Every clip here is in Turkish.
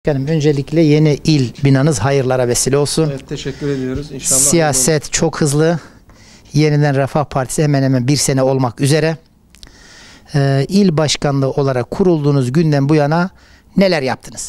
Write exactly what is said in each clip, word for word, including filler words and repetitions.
Yani öncelikle yeni il binanız hayırlara vesile olsun. Evet, teşekkür ediyoruz. İnşallah. Siyaset çok hızlı. Yeniden Refah Partisi hemen hemen bir sene olmak üzere. Ee, il başkanlığı olarak kurulduğunuz günden bu yana neler yaptınız?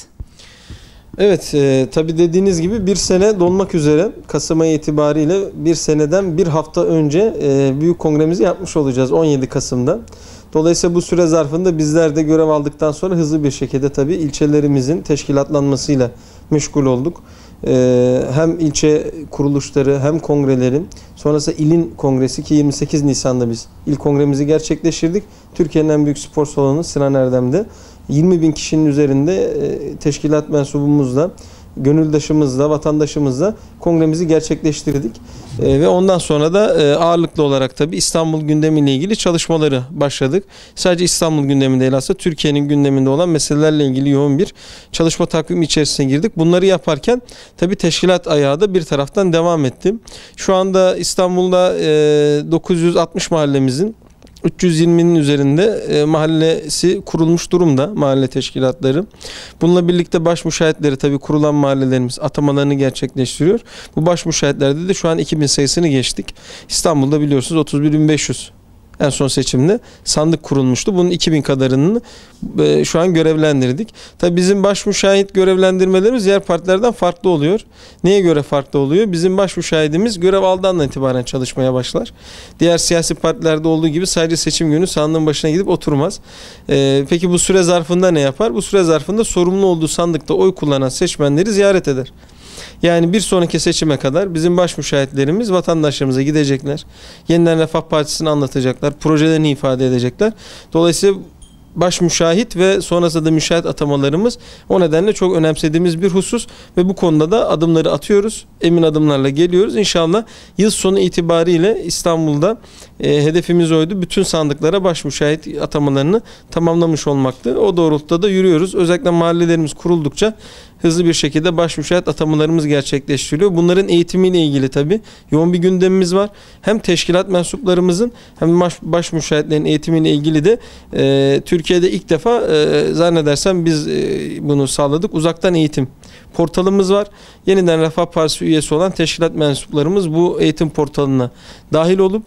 Evet, e, tabii dediğiniz gibi bir sene dolmak üzere. Kasım ayı itibariyle bir seneden bir hafta önce e, büyük kongremizi yapmış olacağız on yedi Kasım'da. Dolayısıyla bu süre zarfında bizler de görev aldıktan sonra hızlı bir şekilde tabii ilçelerimizin teşkilatlanmasıyla meşgul olduk. Ee, hem ilçe kuruluşları hem kongrelerin sonrasında ilin kongresi ki yirmi sekiz Nisan'da biz il kongremizi gerçekleştirdik. Türkiye'nin en büyük spor salonu Sinan Erdem'de yirmi bin kişinin üzerinde e, teşkilat mensubumuzla, gönüldaşımızla, vatandaşımızla kongremizi gerçekleştirdik. E, ve ondan sonra da e, ağırlıklı olarak tabii İstanbul gündemiyle ilgili çalışmaları başladık. Sadece İstanbul gündeminde değil, aslında Türkiye'nin gündeminde olan meselelerle ilgili yoğun bir çalışma takvimi içerisine girdik. Bunları yaparken tabii teşkilat ayağı da bir taraftan devam etti. Şu anda İstanbul'da e, dokuz yüz altmış mahallemizin üç yüz yirminin üzerinde e, mahallesi kurulmuş durumda, mahalle teşkilatları. Bununla birlikte baş müşahitleri, tabii kurulan mahallelerimiz atamalarını gerçekleştiriyor. Bu baş müşahitlerde de şu an iki bin sayısını geçtik. İstanbul'da biliyorsunuz otuz bir bin beş yüz en son seçimde sandık kurulmuştu. Bunun iki bin kadarını e, şu an görevlendirdik. Tabii bizim baş müşahit görevlendirmelerimiz diğer partilerden farklı oluyor. Neye göre farklı oluyor? Bizim baş müşahidimiz görev aldığından itibaren çalışmaya başlar. Diğer siyasi partilerde olduğu gibi sadece seçim günü sandığın başına gidip oturmaz. E, peki bu süre zarfında ne yapar? Bu süre zarfında sorumlu olduğu sandıkta oy kullanan seçmenleri ziyaret eder. Yani bir sonraki seçime kadar bizim baş müşahitlerimiz vatandaşlarımıza gidecekler. Yeniden Refah Partisi'ni anlatacaklar. Projelerini ifade edecekler. Dolayısıyla baş müşahit ve sonrasında da müşahit atamalarımız o nedenle çok önemsediğimiz bir husus ve bu konuda da adımları atıyoruz. Emin adımlarla geliyoruz. İnşallah yıl sonu itibariyle İstanbul'da e, hedefimiz oydu. Bütün sandıklara baş müşahit atamalarını tamamlamış olmaktı. O doğrultuda da yürüyoruz. Özellikle mahallelerimiz kuruldukça hızlı bir şekilde baş müşahit atamalarımız gerçekleştiriliyor. Bunların eğitimiyle ilgili tabii yoğun bir gündemimiz var. Hem teşkilat mensuplarımızın hem baş, baş müşahitlerin eğitimiyle ilgili de e, Türkiye'de ilk defa e, zannedersem biz e, bunu sağladık. Uzaktan eğitim portalımız var. Yeniden Refah Partisi üyesi olan teşkilat mensuplarımız bu eğitim portalına dahil olup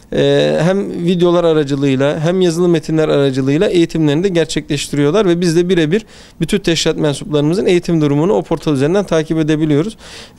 hem videolar aracılığıyla hem yazılı metinler aracılığıyla eğitimlerini de gerçekleştiriyorlar ve biz de birebir bütün teşkilat mensuplarımızın eğitim durumunu o portal üzerinden takip edebiliyoruz.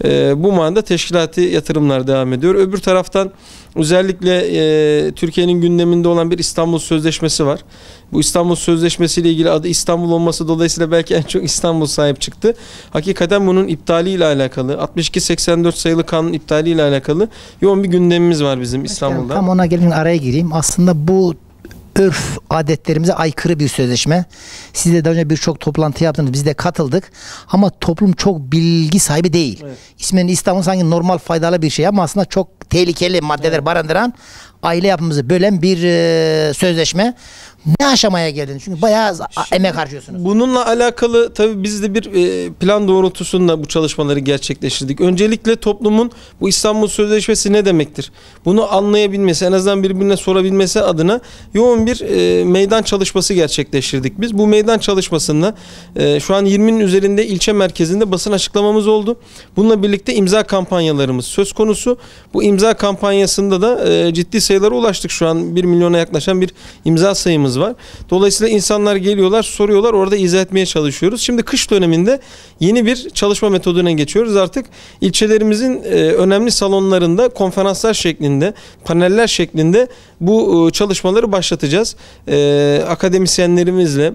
Bu manada teşkilati yatırımlar devam ediyor. Öbür taraftan özellikle e, Türkiye'nin gündeminde olan bir İstanbul Sözleşmesi var. Bu İstanbul Sözleşmesi ile ilgili adı İstanbul olması dolayısıyla belki en çok İstanbul sahip çıktı. Hakikaten bunun iptaliyle alakalı, altmış iki seksen dört sayılı kanun iptaliyle alakalı yoğun bir gündemimiz var bizim İstanbul'da. Tam ona gelin, araya gireyim. Aslında bu örf adetlerimize aykırı bir sözleşme. Siz de daha önce birçok toplantı yaptınız. Biz de katıldık. Ama toplum çok bilgi sahibi değil. Evet. İsminin İstanbul sanki normal faydalı bir şey ama aslında çok tehlikeli maddeler evet. barındıran, aile yapımızı bölen bir e, sözleşme. Ne aşamaya geldiniz? Çünkü bayağı Şimdi, emek harcıyorsunuz. Bununla alakalı tabii biz de bir e, plan doğrultusunda bu çalışmaları gerçekleştirdik. Öncelikle toplumun bu İstanbul Sözleşmesi ne demektir? Bunu anlayabilmesi, en azından birbirine sorabilmesi adına yoğun bir e, meydan çalışması gerçekleştirdik biz. Bu meydan çalışmasında e, şu an yirminin üzerinde ilçe merkezinde basın açıklamamız oldu. Bununla birlikte imza kampanyalarımız söz konusu. Bu imza kampanyasında da e, ciddi sayılara ulaştık. Şu an bir milyona yaklaşan bir imza sayımız var. Dolayısıyla insanlar geliyorlar, soruyorlar, orada izah etmeye çalışıyoruz. Şimdi kış döneminde yeni bir çalışma metoduna geçiyoruz. Artık ilçelerimizin e, önemli salonlarında konferanslar şeklinde, paneller şeklinde bu e, çalışmaları başlatacağız. E, akademisyenlerimizle,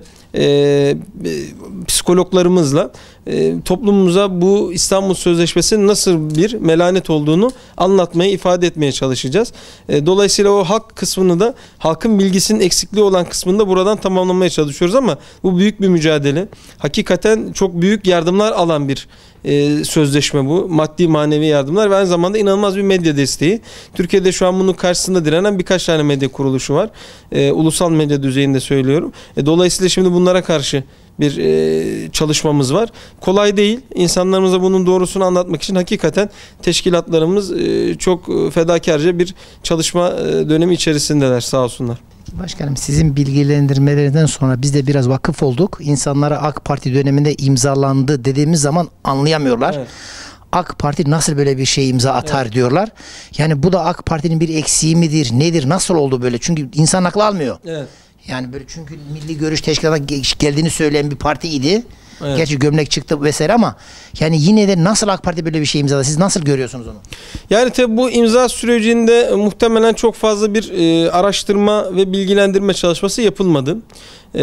e, psikologlarımızla e, toplumumuza bu İstanbul Sözleşmesi'nin nasıl bir melanet olduğunu anlatmaya, ifade etmeye çalışacağız. E, dolayısıyla o halk kısmını da, halkın bilgisinin eksikliği olan kısmını da buradan tamamlamaya çalışıyoruz ama bu büyük bir mücadele. Hakikaten çok büyük yardımlar alan bir e, sözleşme bu. Maddi manevi yardımlar ve aynı zamanda inanılmaz bir medya desteği. Türkiye'de şu an bunun karşısında direnen birkaç tane medya kuruluşu var. E, ulusal medya düzeyinde söylüyorum. E, dolayısıyla şimdi bunlara karşı bir e, çalışmamız var. Kolay değil. İnsanlarımıza bunun doğrusunu anlatmak için hakikaten teşkilatlarımız e, çok fedakarca bir çalışma e, dönemi içerisindeler, sağ olsunlar. Başkanım, sizin bilgilendirmelerinden sonra biz de biraz vakıf olduk. İnsanlara AK Parti döneminde imzalandı dediğimiz zaman anlayamıyorlar. Evet. AK Parti nasıl böyle bir şey imza atar, evet, diyorlar. Yani bu da AK Parti'nin bir eksiği midir, nedir, nasıl oldu böyle? Çünkü insan aklı almıyor. Evet. Yani böyle, çünkü Milli Görüş Teşkilatı'na geldiğini söyleyen bir partiydi. Evet. Gerçi gömlek çıktı vesaire ama yani yine de nasıl AK Parti böyle bir şey imzaladı? Siz nasıl görüyorsunuz onu? Yani tabi bu imza sürecinde muhtemelen çok fazla bir e, araştırma ve bilgilendirme çalışması yapılmadı. E,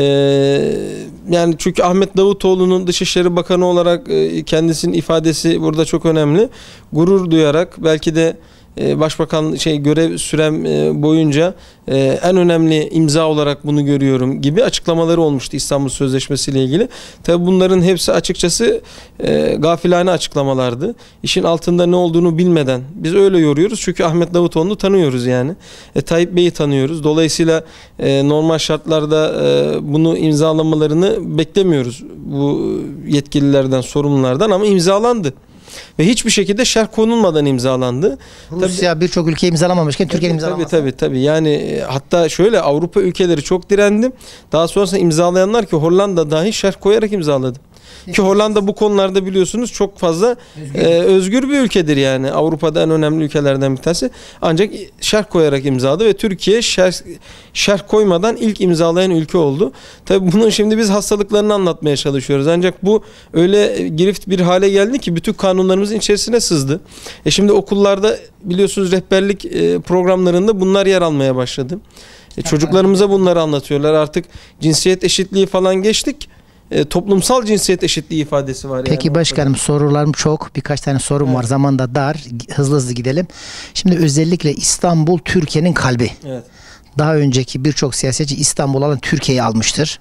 yani çünkü Ahmet Davutoğlu'nun Dışişleri Bakanı olarak e, kendisinin ifadesi burada çok önemli. Gurur duyarak, belki de Başbakan şey görev sürem boyunca en önemli imza olarak bunu görüyorum gibi açıklamaları olmuştu İstanbul Sözleşmesi ile ilgili. Tabi bunların hepsi açıkçası gafilane açıklamalardı. İşin altında ne olduğunu bilmeden biz öyle yoruyoruz. Çünkü Ahmet Davutoğlu'nu tanıyoruz yani. E, Tayyip Bey'i tanıyoruz. Dolayısıyla e, normal şartlarda e, bunu imzalamalarını beklemiyoruz bu yetkililerden, sorumlulardan, ama imzalandı. Ve hiçbir şekilde şerh konulmadan imzalandı. Rusya birçok ülke imzalamamışken Türkiye imzalamadı. Tabii tabii tabii. Yani hatta şöyle, Avrupa ülkeleri çok direndi. Daha sonrasında imzalayanlar ki Hollanda dahi şerh koyarak imzaladı. Ki Hollanda bu konularda biliyorsunuz çok fazla özgür, e, özgür bir ülkedir yani. Avrupa'da en önemli ülkelerden bir tanesi. Ancak şerh koyarak imzaladı ve Türkiye şerh, şerh koymadan ilk imzalayan ülke oldu. Tabii bunun şimdi biz hastalıklarını anlatmaya çalışıyoruz. Ancak bu öyle girift bir hale geldi ki bütün kanunlarımızın içerisine sızdı. E şimdi okullarda biliyorsunuz rehberlik e, programlarında bunlar yer almaya başladı. E, çocuklarımıza bunları anlatıyorlar. Artık cinsiyet eşitliği falan geçtik. E, toplumsal cinsiyet eşitliği ifadesi var. Peki yani başkanım, sorularım çok. Birkaç tane sorum evet. var. Zaman da dar. Hızlı hızlı gidelim. Şimdi özellikle İstanbul Türkiye'nin kalbi. Evet. Daha önceki birçok siyasetçi İstanbul alan Türkiye'yi almıştır.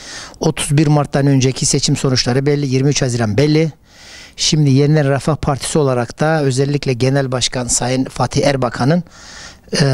otuz bir Mart'tan önceki seçim sonuçları belli. yirmi üç Haziran belli. Şimdi Yeniden Refah Partisi olarak da özellikle Genel Başkan Sayın Fatih Erbakan'ın e,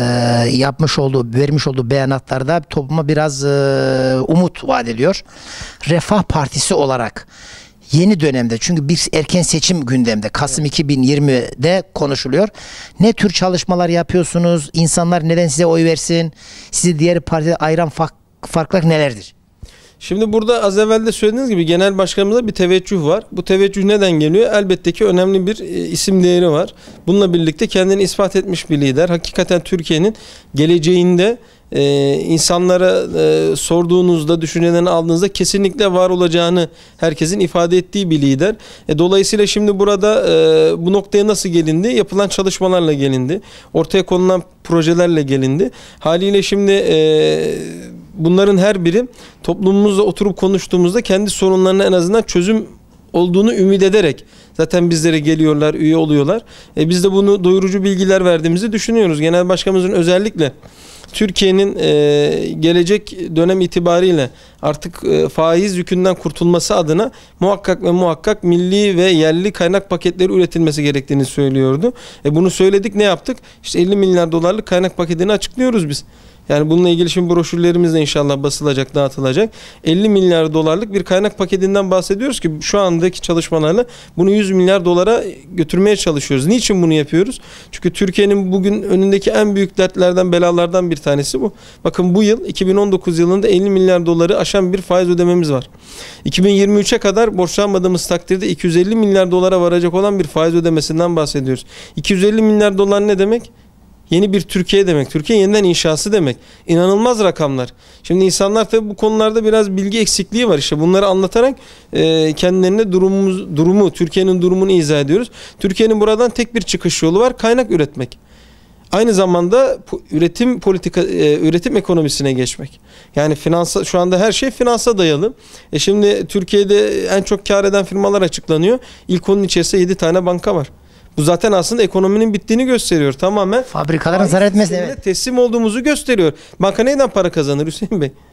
yapmış olduğu, vermiş olduğu beyanatlarda topluma biraz e, umut vaat ediyor. Refah Partisi olarak yeni dönemde, çünkü bir erken seçim gündemde, Kasım evet. iki bin yirmi'de konuşuluyor. Ne tür çalışmalar yapıyorsunuz? İnsanlar neden size oy versin? Sizi diğer partide ayıran farklar nelerdir? Şimdi burada az evvel de söylediğiniz gibi genel başkanımızda bir teveccüh var. Bu teveccüh neden geliyor? Elbette ki önemli bir e, isim değeri var. Bununla birlikte kendini ispat etmiş bir lider. Hakikaten Türkiye'nin geleceğinde e, insanlara e, sorduğunuzda, düşüncelerini aldığınızda kesinlikle var olacağını herkesin ifade ettiği bir lider. E, dolayısıyla şimdi burada e, bu noktaya nasıl gelindi? Yapılan çalışmalarla gelindi. Ortaya konulan projelerle gelindi. Haliyle şimdi e, bunların her biri toplumumuzla oturup konuştuğumuzda kendi sorunlarına en azından çözüm olduğunu ümit ederek zaten bizlere geliyorlar, üye oluyorlar. E biz de bunu doyurucu bilgiler verdiğimizi düşünüyoruz. Genel Başkanımızın özellikle Türkiye'nin e, gelecek dönem itibariyle artık e, faiz yükünden kurtulması adına muhakkak ve muhakkak milli ve yerli kaynak paketleri üretilmesi gerektiğini söylüyordu. E bunu söyledik, ne yaptık? İşte elli milyar dolarlık kaynak paketini açıklıyoruz biz. Yani bununla ilgili şimdi broşürlerimiz de inşallah basılacak, dağıtılacak. elli milyar dolarlık bir kaynak paketinden bahsediyoruz ki şu andaki çalışmalarla bunu yüz milyar dolara götürmeye çalışıyoruz. Niçin bunu yapıyoruz? Çünkü Türkiye'nin bugün önündeki en büyük dertlerden, belalardan bir tanesi bu. Bakın bu yıl iki bin on dokuz yılında elli milyar doları aşan bir faiz ödememiz var. iki bin yirmi üç'e kadar borçlanmadığımız takdirde iki yüz elli milyar dolara varacak olan bir faiz ödemesinden bahsediyoruz. iki yüz elli milyar dolar ne demek? Yeni bir Türkiye demek. Türkiye yeniden inşası demek. İnanılmaz rakamlar. Şimdi insanlar tabii bu konularda biraz bilgi eksikliği var. İşte bunları anlatarak e, kendilerine durumumuz, durumu, Türkiye'nin durumunu izah ediyoruz. Türkiye'nin buradan tek bir çıkış yolu var. Kaynak üretmek. Aynı zamanda üretim politika, e, üretim ekonomisine geçmek. Yani finansa, şu anda her şey finansa dayalı. E şimdi Türkiye'de en çok kar eden firmalar açıklanıyor. İlk onun içerisinde yedi tane banka var. Bu zaten aslında ekonominin bittiğini gösteriyor. Tamamen fabrikaların zarar etmesi, evet. teslim olduğumuzu gösteriyor. Banka neyden para kazanır Hüseyin Bey?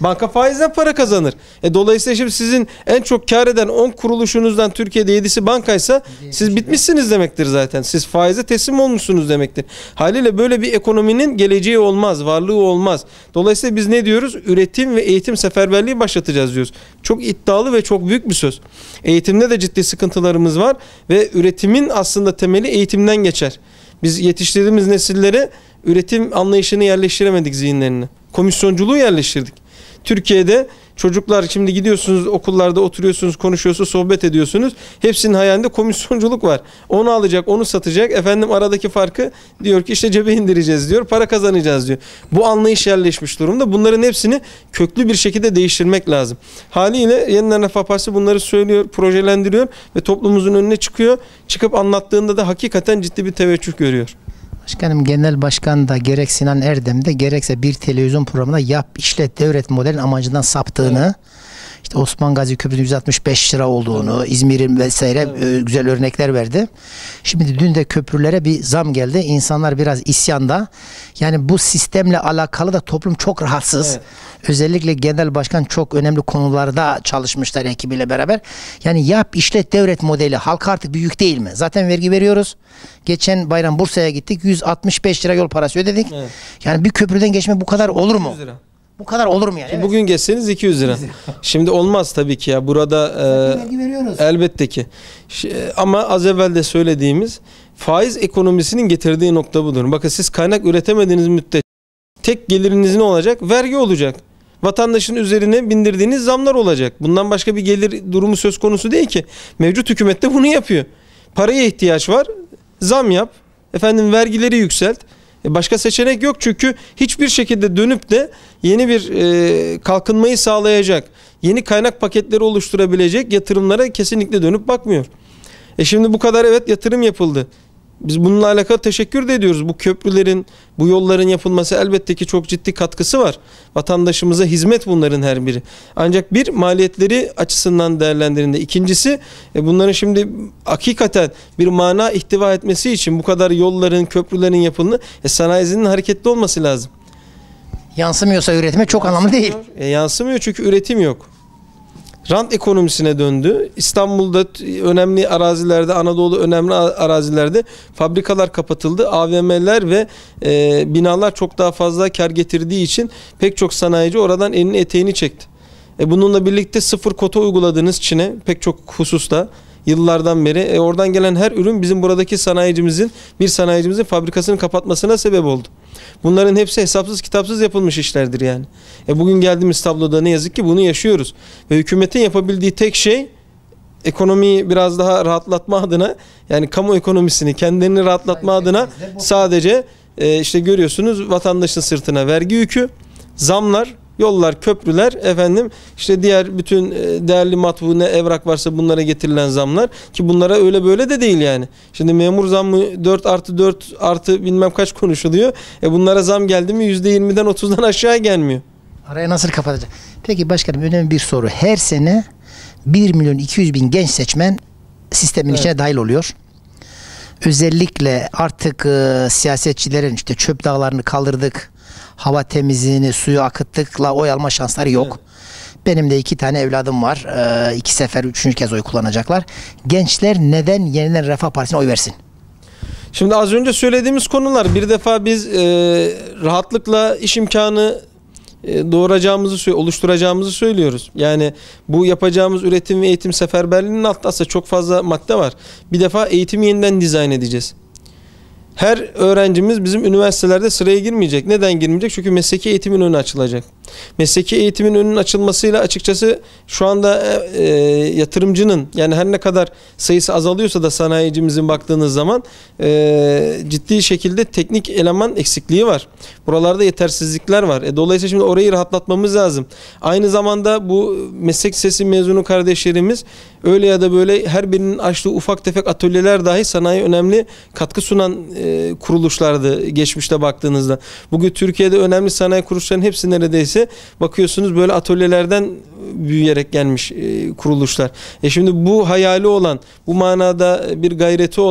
Banka faizden para kazanır. E, dolayısıyla şimdi sizin en çok kar eden on kuruluşunuzdan Türkiye'de yedisi bankaysa siz bitmişsiniz demektir zaten. Siz faize teslim olmuşsunuz demektir. Haliyle böyle bir ekonominin geleceği olmaz, varlığı olmaz. Dolayısıyla biz ne diyoruz? Üretim ve eğitim seferberliği başlatacağız diyoruz. Çok iddialı ve çok büyük bir söz. Eğitimde de ciddi sıkıntılarımız var ve üretimin aslında temeli eğitimden geçer. Biz yetiştirdiğimiz nesillere üretim anlayışını yerleştiremedik zihinlerine. Komisyonculuğu yerleştirdik. Türkiye'de çocuklar şimdi gidiyorsunuz okullarda oturuyorsunuz, konuşuyorsunuz, sohbet ediyorsunuz. Hepsinin hayalinde komisyonculuk var. Onu alacak, onu satacak. Efendim aradaki farkı diyor ki işte cebe indireceğiz diyor. Para kazanacağız diyor. Bu anlayış yerleşmiş durumda. Bunların hepsini köklü bir şekilde değiştirmek lazım. Haliyle Yeniden Refah Partisi bunları söylüyor, projelendiriyor ve toplumumuzun önüne çıkıyor. Çıkıp anlattığında da hakikaten ciddi bir teveccüh görüyor. Başkanım, Genel Başkan da gerek Sinan Erdem'de gerekse bir televizyon programında yap işlet devret modelin amacından saptığını, evet. işte Osman Gazi Köprüsü'nün yüz altmış beş lira olduğunu, evet. İzmir'in vesaire evet. güzel örnekler verdi. Şimdi dün de köprülere bir zam geldi. İnsanlar biraz isyanda. Yani bu sistemle alakalı da toplum çok rahatsız. Evet. Özellikle Genel Başkan çok önemli konularda çalışmışlar ekibiyle beraber. Yani yap işlet devret modeli halka artık bir yük değil mi? Zaten vergi veriyoruz. Geçen bayram Bursa'ya gittik. yüz altmış beş lira yol parası ödedik. Evet. Yani bir köprüden geçme bu kadar olur mu? Lira. Bu kadar olur mu yani? Evet. Bugün geçseniz iki yüz lira. Şimdi olmaz tabii ki ya. Burada e, elbette ki. Ama az evvel de söylediğimiz faiz ekonomisinin getirdiği nokta budur. Bakın siz kaynak üretemediğiniz müddetçe tek geliriniz ne olacak? Vergi olacak. Vatandaşın üzerine bindirdiğiniz zamlar olacak. Bundan başka bir gelir durumu söz konusu değil ki. Mevcut hükümet de bunu yapıyor. Paraya ihtiyaç var. Zam yap. Efendim vergileri yükselt. Başka seçenek yok çünkü hiçbir şekilde dönüp de yeni bir e, kalkınmayı sağlayacak, yeni kaynak paketleri oluşturabilecek yatırımlara kesinlikle dönüp bakmıyor. E şimdi bu kadar evet yatırım yapıldı. Biz bununla alakalı teşekkür de ediyoruz. Bu köprülerin, bu yolların yapılması elbette ki çok ciddi katkısı var. Vatandaşımıza hizmet bunların her biri. Ancak bir maliyetleri açısından değerlendirildiğinde. İkincisi e bunların şimdi hakikaten bir mana ihtiva etmesi için bu kadar yolların, köprülerin yapımını e, sanayisinin hareketli olması lazım. Yansımıyorsa üretime çok anlamlı değil. E, yansımıyor çünkü üretim yok. Rant ekonomisine döndü. İstanbul'da önemli arazilerde, Anadolu önemli arazilerde fabrikalar kapatıldı. A V M'ler ve e, binalar çok daha fazla kar getirdiği için pek çok sanayici oradan elini eteğini çekti. E, bununla birlikte sıfır kota uyguladığınız Çin'e pek çok hususta yıllardan beri e, oradan gelen her ürün bizim buradaki sanayicimizin, bir sanayicimizin fabrikasını kapatmasına sebep oldu. Bunların hepsi hesapsız kitapsız yapılmış işlerdir yani. E bugün geldiğimiz tabloda ne yazık ki bunu yaşıyoruz. Ve hükümetin yapabildiği tek şey ekonomiyi biraz daha rahatlatma adına, yani kamu ekonomisini kendilerini rahatlatma adına sadece e, işte görüyorsunuz vatandaşın sırtına vergi yükü, zamlar, yollar, köprüler, efendim işte diğer bütün değerli matbu ne evrak varsa bunlara getirilen zamlar ki bunlara öyle böyle de değil yani. Şimdi memur zammı dört artı dört artı bilmem kaç konuşuluyor. E bunlara zam geldi mi yüzde yirmiden otuzdan aşağı gelmiyor. Arayı nasıl kapatacak? Peki başkanım, önemli bir soru. Her sene bir milyon iki yüz bin genç seçmen sistemin evet. içine dahil oluyor. Özellikle artık e, siyasetçilerin işte çöp dağlarını kaldırdık, hava temizliğini, suyu akıttıkla oy alma şansları yok. Evet. Benim de iki tane evladım var. Ee, iki sefer, üçüncü kez oy kullanacaklar. Gençler neden Yeniden Refah Partisi'ne oy versin? Şimdi az önce söylediğimiz konular, bir defa biz e, rahatlıkla iş imkanı e, doğuracağımızı, oluşturacağımızı söylüyoruz. Yani bu yapacağımız üretim ve eğitim seferberliğinin altında aslında çok fazla madde var. Bir defa eğitimi yeniden dizayn edeceğiz. Her öğrencimiz bizim üniversitelerde sıraya girmeyecek. Neden girmeyecek? Çünkü mesleki eğitimin önü açılacak. Mesleki eğitimin önünün açılmasıyla açıkçası şu anda e, yatırımcının, yani her ne kadar sayısı azalıyorsa da sanayicimizin baktığınız zaman e, ciddi şekilde teknik eleman eksikliği var. Buralarda yetersizlikler var. E, dolayısıyla şimdi orayı rahatlatmamız lazım. Aynı zamanda bu meslek lisesi mezunu kardeşlerimiz öyle ya da böyle her birinin açtığı ufak tefek atölyeler dahi sanayi önemli katkı sunan e, kuruluşlardı geçmişte baktığınızda. Bugün Türkiye'de önemli sanayi kuruluşlarının hepsi neredeyse bakıyorsunuz böyle atölyelerden büyüyerek gelmiş e, kuruluşlar. E şimdi bu hayali olan, bu manada bir gayreti olan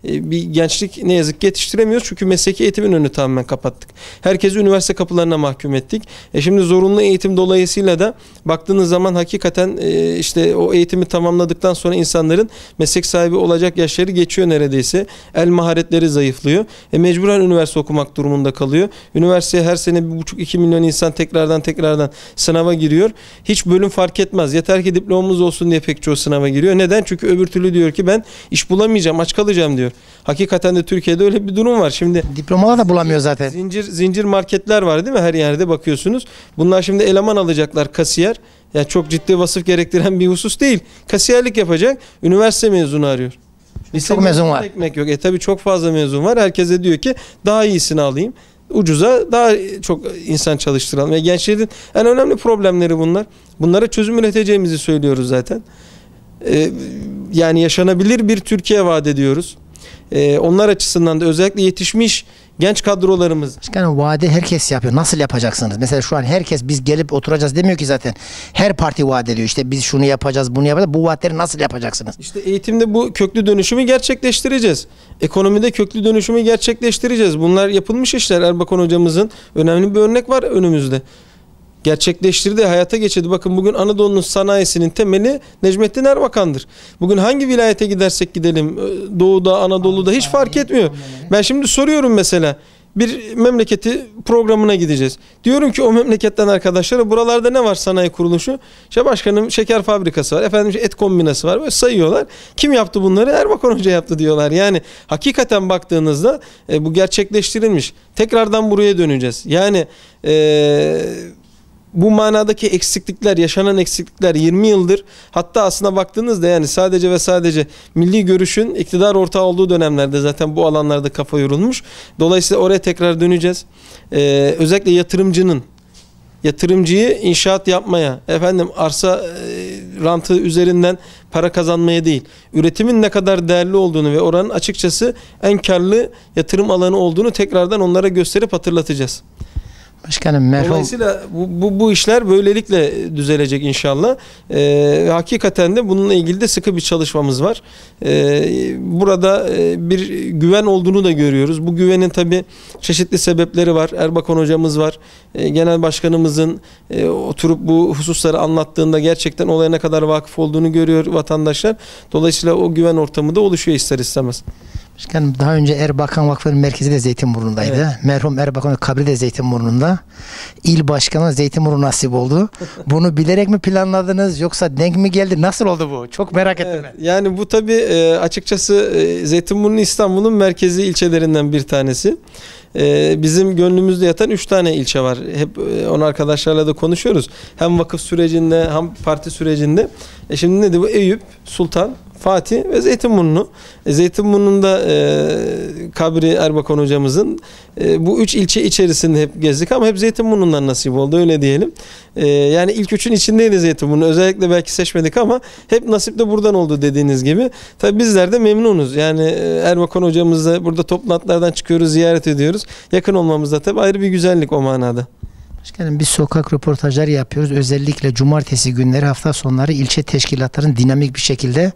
e, bir gençlik ne yazık ki yetiştiremiyoruz. Çünkü mesleki eğitimin önünü tamamen kapattık. Herkesi üniversite kapılarına mahkum ettik. E şimdi zorunlu eğitim dolayısıyla da baktığınız zaman hakikaten e, işte o eğitimi tamamladıktan sonra insanların meslek sahibi olacak yaşları geçiyor neredeyse. El maharetleri zayıflıyor. E mecburen üniversite okumak durumunda kalıyor. Üniversiteye her sene bir buçuk iki milyon insan tekrardan tekrardan sınava giriyor. Hiç bölüm fark etmez. Yeter ki diplomamız olsun diye pek çoğu sınava giriyor. Neden? Çünkü öbür türlü diyor ki ben iş bulamayacağım, aç kalacağım diyor. Hakikaten de Türkiye'de öyle bir durum var. Şimdi diplomalar da bulamıyor zaten. Zincir zincir marketler var değil mi? Her yerde bakıyorsunuz. Bunlar şimdi eleman alacaklar, kasiyer. Yani çok ciddi vasıf gerektiren bir husus değil. Kasiyerlik yapacak. Üniversite mezunu arıyor. Çok mezun var. Ekmek yok. E tabii çok fazla mezun var. Herkes de diyor ki daha iyisini alayım. Ucuza daha çok insan çalıştıralım. Ve gençlerin en önemli problemleri bunlar. Bunlara çözüm üreteceğimizi söylüyoruz zaten. Ee, yani yaşanabilir bir Türkiye vaat ediyoruz. Ee, onlar açısından da özellikle yetişmiş genç kadrolarımız. Başkanım vaadi herkes yapıyor. Nasıl yapacaksınız? Mesela şu an herkes biz gelip oturacağız demiyor ki zaten. Her parti vaat ediyor. İşte biz şunu yapacağız, bunu yapacağız. Bu vaatleri nasıl yapacaksınız? İşte eğitimde bu köklü dönüşümü gerçekleştireceğiz. Ekonomide köklü dönüşümü gerçekleştireceğiz. Bunlar yapılmış işler. Erbakan hocamızın önemli bir örnek var önümüzde. Gerçekleştirdi, hayata geçirdi. Bakın bugün Anadolu'nun sanayisinin temeli Necmettin Erbakan'dır. Bugün hangi vilayete gidersek gidelim, Doğu'da, Anadolu'da hiç fark etmiyor. Ben şimdi soruyorum mesela, bir memleketi programına gideceğiz. Diyorum ki o memleketten arkadaşlara buralarda ne var sanayi kuruluşu? İşte başkanım şeker fabrikası var, efendim et kombinası var. Böyle sayıyorlar. Kim yaptı bunları? Erbakan Hoca yaptı diyorlar. Yani hakikaten baktığınızda e, bu gerçekleştirilmiş. Tekrardan buraya döneceğiz. Yani eee bu manadaki eksiklikler, yaşanan eksiklikler yirmi yıldır, hatta aslına baktığınızda yani sadece ve sadece milli görüşün iktidar ortağı olduğu dönemlerde zaten bu alanlarda kafa yorulmuş. Dolayısıyla oraya tekrar döneceğiz. Ee, özellikle yatırımcının, yatırımcıyı inşaat yapmaya, efendim arsa e, rantı üzerinden para kazanmaya değil, üretimin ne kadar değerli olduğunu ve oranın açıkçası en karlı yatırım alanı olduğunu tekrardan onlara gösterip hatırlatacağız. Başkanım merhum. Dolayısıyla bu, bu, bu işler böylelikle düzelecek inşallah. Ee, hakikaten de bununla ilgili de sıkı bir çalışmamız var. Ee, burada e, bir güven olduğunu da görüyoruz. Bu güvenin tabii çeşitli sebepleri var. Erbakan hocamız var. Ee, Genel başkanımızın e, oturup bu hususları anlattığında gerçekten olaya ne kadar vakıf olduğunu görüyor vatandaşlar. Dolayısıyla o güven ortamı da oluşuyor ister istemez. Başkanım daha önce Erbakan Vakfı'nın merkezi de Zeytinburnu'ndaydı. Evet. Merhum Erbakan'ın kabri de Zeytinburnu'nda. İl başkanı Zeytinburnu nasip oldu. Bunu bilerek mi planladınız yoksa denk mi geldi? Nasıl oldu bu? Çok merak ettim evet, ben. Yani bu tabii e, açıkçası e, Zeytinburnu İstanbul'un merkezi ilçelerinden bir tanesi. E, bizim gönlümüzde yatan üç tane ilçe var. Hep e, onu arkadaşlarla da konuşuyoruz. Hem vakıf sürecinde hem parti sürecinde. E, şimdi nedir bu? Eyüp, Sultan, Fatih ve Zeytinburnu. E, Zeytinburnu'nda e, kabri Erbakan hocamızın e, bu üç ilçe içerisinde hep gezdik ama hep Zeytinburnu'ndan nasip oldu öyle diyelim. E, yani ilk üçün içindeydi Zeytinburnu. Özellikle belki seçmedik ama hep nasip de buradan oldu dediğiniz gibi. Tabii bizler de memnunuz. Yani e, Erbakan hocamızla burada toplantılardan çıkıyoruz, ziyaret ediyoruz. Yakın olmamız da tabii ayrı bir güzellik o manada. Başkanım biz sokak röportajları yapıyoruz. Özellikle cumartesi günleri, hafta sonları ilçe teşkilatların dinamik bir şekilde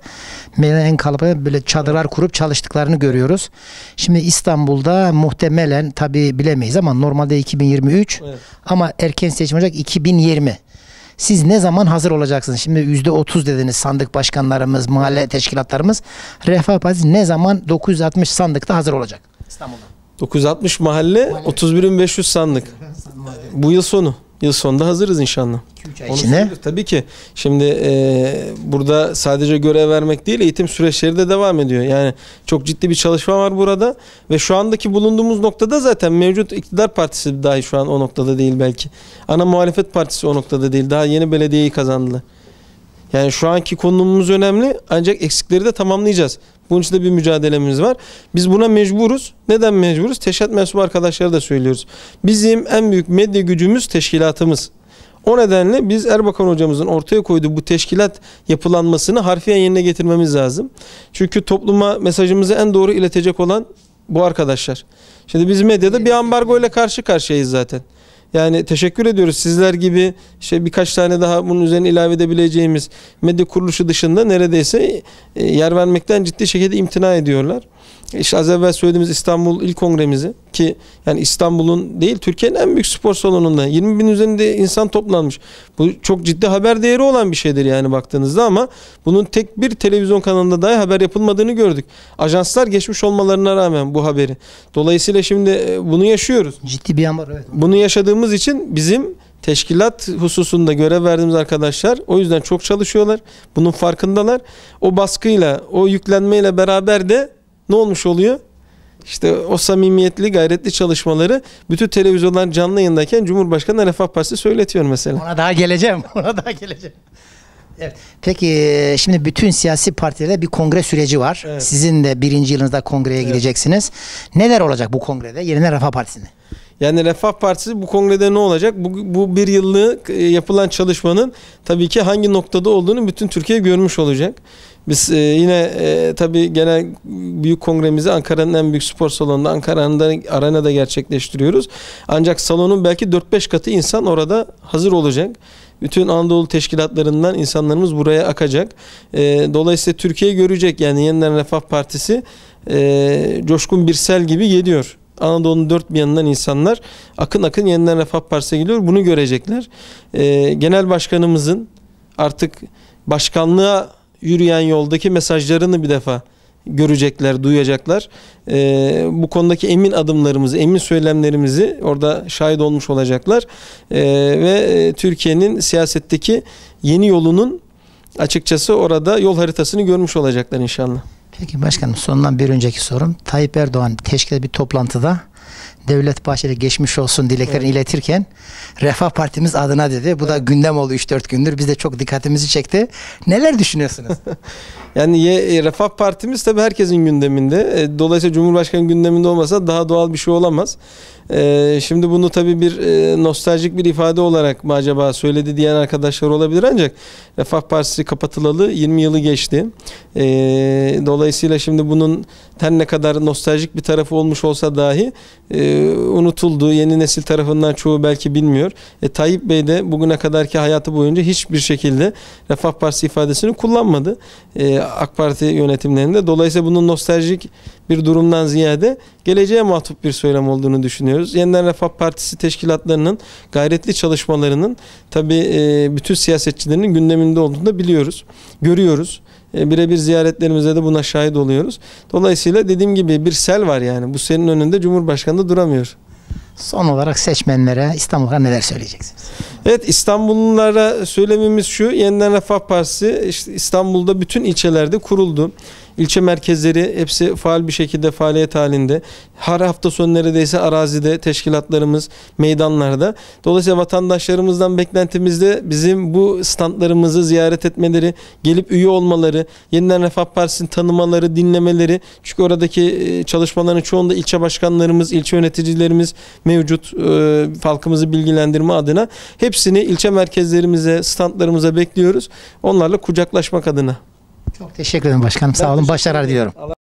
en kalabalık böyle çadırlar kurup çalıştıklarını görüyoruz. Şimdi İstanbul'da muhtemelen tabi bilemeyiz ama normalde iki bin yirmi üç evet. Ama erken seçim olacak iki bin yirmi. Siz ne zaman hazır olacaksınız? Şimdi yüzde otuz dediniz sandık başkanlarımız, mahalle teşkilatlarımız. Refah Partisi ne zaman dokuz yüz altmış sandıkta hazır olacak İstanbul'da? dokuz yüz altmış mahalle, otuz bir bin beş yüz sandık. Bu yıl sonu. Yıl sonunda hazırız inşallah. İçine. Tabii ki. Şimdi e, burada sadece görev vermek değil, eğitim süreçleri de devam ediyor. Yani çok ciddi bir çalışma var burada ve şu andaki bulunduğumuz noktada zaten mevcut iktidar partisi dahi şu an o noktada değil belki. Ana muhalefet partisi o noktada değil. Daha yeni belediyeyi kazandılar. Yani şu anki konumumuz önemli ancak eksikleri de tamamlayacağız. Bunun için de bir mücadelemiz var. Biz buna mecburuz. Neden mecburuz? Teşkilat mensubu arkadaşlara da söylüyoruz. Bizim en büyük medya gücümüz teşkilatımız. O nedenle biz Erbakan hocamızın ortaya koyduğu bu teşkilat yapılanmasını harfiyen yerine getirmemiz lazım. Çünkü topluma mesajımızı en doğru iletecek olan bu arkadaşlar. Şimdi biz medyada bir ambargo ile karşı karşıyayız zaten. Yani teşekkür ediyoruz. Sizler gibi işte birkaç tane daha bunun üzerine ilave edebileceğimiz medya kuruluşu dışında neredeyse yer vermekten ciddi şekilde imtina ediyorlar. İşte az evvel söylediğimiz İstanbul İl Kongremizi, ki yani İstanbul'un değil Türkiye'nin en büyük spor salonunda yirmi bin üzerinde insan toplanmış. Bu çok ciddi haber değeri olan bir şeydir yani baktığınızda, ama bunun tek bir televizyon kanalında dahi haber yapılmadığını gördük. Ajanslar geçmiş olmalarına rağmen bu haberi. Dolayısıyla şimdi bunu yaşıyoruz. Ciddi bir an var, evet. Bunu yaşadığımız için bizim teşkilat hususunda görev verdiğimiz arkadaşlar o yüzden çok çalışıyorlar. Bunun farkındalar. O baskıyla, o yüklenmeyle beraber de ne olmuş oluyor? İşte o samimiyetli, gayretli çalışmaları bütün televizyonlar canlı yayındayken Cumhurbaşkanı Refah Partisi söyletiyor mesela. Ona daha geleceğim. Ona daha geleceğim. Evet. Peki şimdi bütün siyasi partilerde bir kongre süreci var. Evet. Sizin de birinci yılınızda kongreye Evet. gideceksiniz. Neler olacak bu kongrede? Yeniden Refah Partisi'nde. Yani Refah Partisi bu kongrede ne olacak? Bu, bu bir yıllık yapılan çalışmanın tabii ki hangi noktada olduğunu bütün Türkiye görmüş olacak. Biz e, yine e, tabii genel büyük kongremizi Ankara'nın en büyük spor salonunda, Ankara'nın arenada gerçekleştiriyoruz. Ancak salonun belki dört beş katı insan orada hazır olacak. Bütün Anadolu teşkilatlarından insanlarımız buraya akacak. E, dolayısıyla Türkiye görecek, yani Yeniden Refah Partisi e, coşkun bir sel gibi geliyor. Anadolu'nun dört bir yanından insanlar akın akın Yeniden Refah Partisi'ne geliyor. Bunu görecekler. E, Genel Başkanımızın artık başkanlığa yürüyen yoldaki mesajlarını bir defa görecekler, duyacaklar. Ee, bu konudaki emin adımlarımızı, emin söylemlerimizi orada şahit olmuş olacaklar. Ee, ve Türkiye'nin siyasetteki yeni yolunun açıkçası orada yol haritasını görmüş olacaklar inşallah. Peki başkanım, sondan bir önceki sorum. Tayyip Erdoğan teşkil bir toplantıda Devlet Bahçeli geçmiş olsun dileklerini evet. iletirken Refah Partimiz adına dedi. Bu evet. da gündem oldu üç dört gündür. Biz de çok dikkatimizi çekti. Neler düşünüyorsunuz? Yani Refah Partimiz tabii herkesin gündeminde. Dolayısıyla Cumhurbaşkanı gündeminde olmasa daha doğal bir şey olamaz. Şimdi bunu tabii bir nostaljik bir ifade olarak mı acaba söyledi diyen arkadaşlar olabilir, ancak Refah Partisi kapatılalı yirmi yılı geçti. Dolayısıyla şimdi bunun her ne kadar nostaljik bir tarafı olmuş olsa dahi unutuldu. Yeni nesil tarafından çoğu belki bilmiyor. E, Tayyip Bey de bugüne kadarki hayatı boyunca hiçbir şekilde Refah Partisi ifadesini kullanmadı. E, AK Parti yönetimlerinde. Dolayısıyla bunun nostaljik bir durumdan ziyade geleceğe mahtup bir söylem olduğunu düşünüyoruz. Yeniden Refah Partisi teşkilatlarının gayretli çalışmalarının tabii e, bütün siyasetçilerin gündeminde olduğunu da biliyoruz. Görüyoruz. E, birebir ziyaretlerimizde de buna şahit oluyoruz. Dolayısıyla dediğim gibi bir sel var yani. Bu selin önünde Cumhurbaşkanı da duramıyor. Son olarak seçmenlere, İstanbul'a neler söyleyeceksiniz? Evet, İstanbullulara söylememiz şu: Yeniden Refah Partisi işte İstanbul'da bütün ilçelerde kuruldu. İlçe merkezleri hepsi faal bir şekilde faaliyet halinde. Her hafta sonu neredeyse arazide teşkilatlarımız meydanlarda. Dolayısıyla vatandaşlarımızdan beklentimiz de bizim bu standlarımızı ziyaret etmeleri, gelip üye olmaları, Yeniden Refah Partisi'ni tanımaları, dinlemeleri. Çünkü oradaki çalışmaların çoğunda ilçe başkanlarımız, ilçe yöneticilerimiz mevcut, e, halkımızı bilgilendirme adına. Hepsini ilçe merkezlerimize, standlarımıza bekliyoruz. Onlarla kucaklaşmak adına. Çok teşekkür ederim başkanım. Sağ olun. Başarılar diliyorum.